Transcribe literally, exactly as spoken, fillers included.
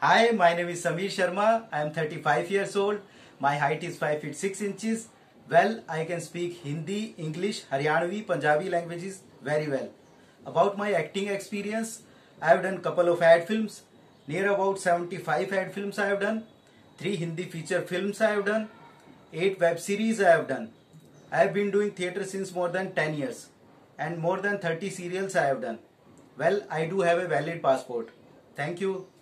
Hi, my name is Samir Sharma. I am thirty-five years old. My height is five feet six inches. Well, I can speak Hindi, English, Haryanvi, Punjabi languages very well. About my acting experience, I have done couple of ad films. Near about seventy-five ad films I have done. Three Hindi feature films I have done. Eight web series I have done. I have been doing theatre since more than ten years. And more than thirty serials I have done. Well, I do have a valid passport. Thank you.